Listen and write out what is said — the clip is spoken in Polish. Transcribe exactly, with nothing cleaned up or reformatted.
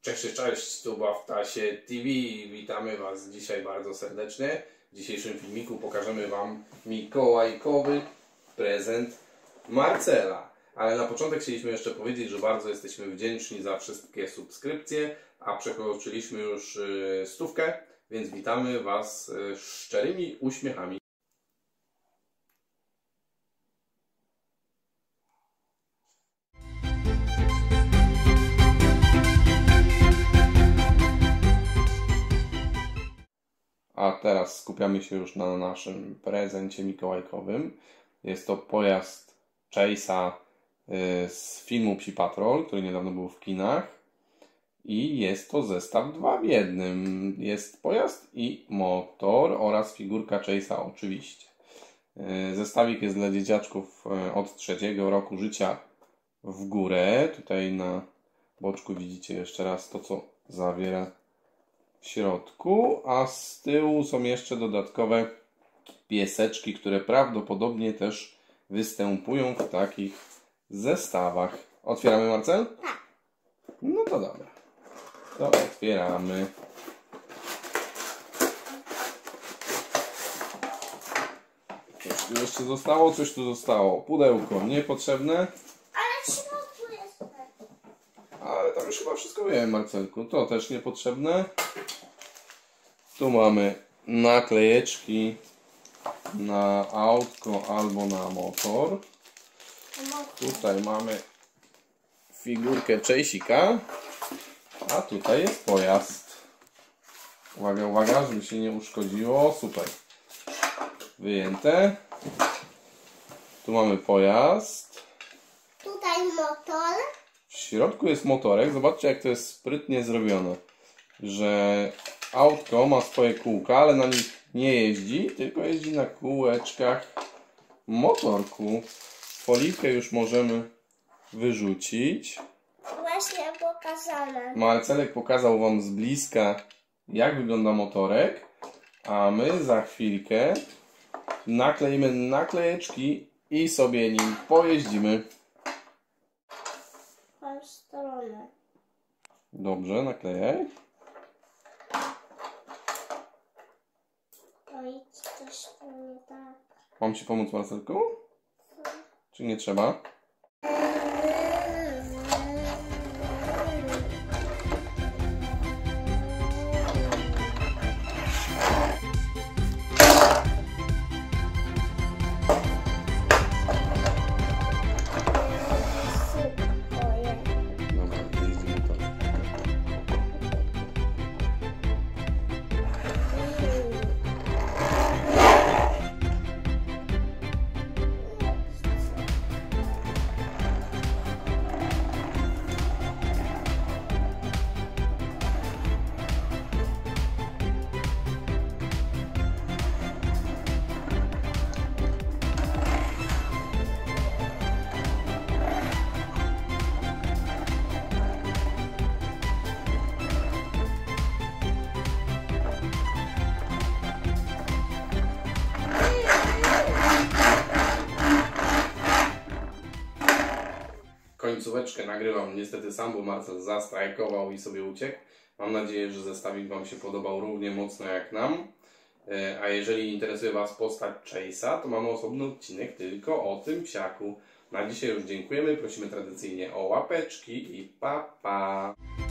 Cześć, cześć, tu Bawtasie T V. Witamy Was dzisiaj bardzo serdecznie. W dzisiejszym filmiku pokażemy Wam mikołajkowy prezent Marcela. Ale na początek chcieliśmy jeszcze powiedzieć, że bardzo jesteśmy wdzięczni za wszystkie subskrypcje, a przekroczyliśmy już stówkę, więc witamy Was szczerymi uśmiechami. A teraz skupiamy się już na naszym prezencie mikołajkowym. Jest to pojazd Chase'a z filmu Psi Patrol, który niedawno był w kinach. I jest to zestaw dwa w jednym. Jest pojazd i motor oraz figurka Chase'a oczywiście. Zestawik jest dla dzieciaczków od trzeciego roku życia w górę. Tutaj na boczku widzicie jeszcze raz to, co zawiera w środku, a z tyłu są jeszcze dodatkowe pieseczki, które prawdopodobnie też występują w takich zestawach. Otwieramy, Marcel? Tak. No to dobra. To otwieramy. Coś tu jeszcze zostało? Coś tu zostało. Pudełko niepotrzebne. Ale w środku jest. Ale tam już chyba wszystko wiem, Marcelku. To też niepotrzebne. Tu mamy naklejeczki na autko albo na motor. Tutaj mamy figurkę Chase'ika, a tutaj jest pojazd. Uwaga, uwaga, żeby się nie uszkodziło. Super. Wyjęte. Tu mamy pojazd. Tutaj motor. W środku jest motorek. Zobaczcie, jak to jest sprytnie zrobione. Że autko ma swoje kółka, ale na nich nie jeździ, tylko jeździ na kółeczkach motorku. Folikę już możemy wyrzucić. Właśnie pokazane. Marcelek pokazał Wam z bliska, jak wygląda motorek, a my za chwilkę nakleimy naklejeczki i sobie nim pojeździmy. W stronę. Dobrze, naklejaj. Oj, coś tu nie tak. Mam Ci pomóc, Marcelku? Czy nie trzeba? Dobra, jeździmy to. Końcóweczkę nagrywam niestety sam, bo Marcel zastrajkował i sobie uciekł. Mam nadzieję, że zestawik Wam się podobał równie mocno jak nam. A jeżeli interesuje Was postać Chase'a, to mamy osobny odcinek tylko o tym psiaku. Na dzisiaj już dziękujemy. Prosimy tradycyjnie o łapeczki i pa pa!